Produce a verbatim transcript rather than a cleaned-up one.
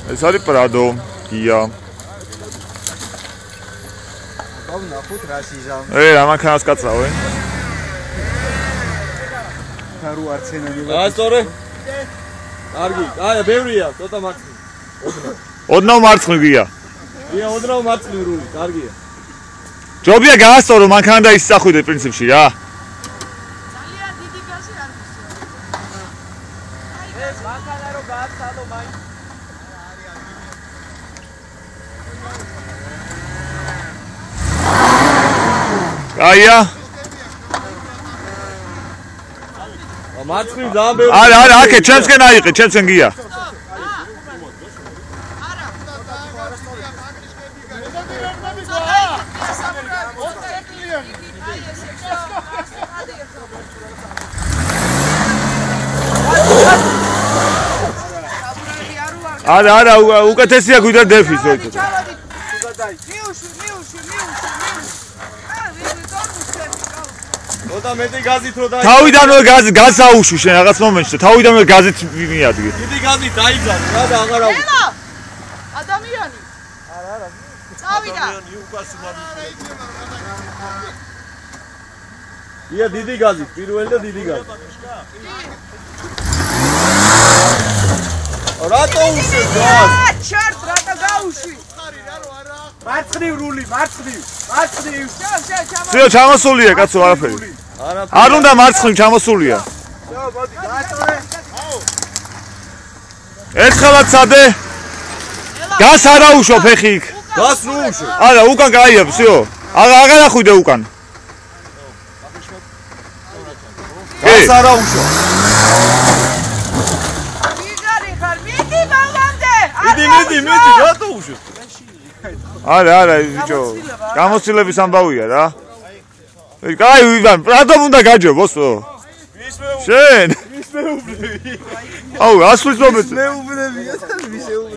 ეს არის პრადო გია ნახოთ რა სიზამ ე რა მანქანას კაცრავენ და რო არცენანი აა სწორე კარგი აი ბევრია ცოტა მარცხნივ ოდნავ მარცხნივ გია გია ოდნავ მარცხნივ რული კარგია ჯობია გაასწორო მანქანა და ისწახვიდე პრინციპში რა ძალიან დიდი გაზი არ მისია ეს მანქანა რო გააცადო მაინც აია მარცხნივ ძალიან ბევრი არა არა აკე ჩემსკენ აიყე ჩემსკენ გია არა არა უკეთესია გვიდა დეფის ოიტო მიუში მიუში მიუში ცოტა მეტი გაზით რო დაი თავიდანვე გაზი გასაუშვი შენ რაღაც მომენტში თავიდანვე გაზით მიადგე დიდი გაზით დაიძაბ რა და აღარ აუ ელა ადამიანი არა არა წავიდა ია დიდი გაზით პირველი და დიდი გაზი რატო უშევ გაზ ჩერტ რატო გაუშვი მარცხნივ რული მარცხნივ მარცხნივ შო შო ჩამო სიო ჩამოსულია კაცო არაფერი არ უნდა მარცხნივ ჩამოსულია შო მოდი გააწორე ერთხელაც სადე გას არა უშო ფეხი იქ გას ნუ უშევ არა უკან გაია სიო აღარ აღარ ახვიდე უკან გას არა უშო ვიღარი ხარ მიდი ბავშვამდე მიდი მიდი მიდი რატო უშევ არა არა ბიჭო გამოცდილების ამბავია რა კაი ვიდან პრადომ უნდა გაჯობოსო ვის მეუბნები შენ ვის მეუბნები აუ ასვლის მომეწ მეუბნებია და ვის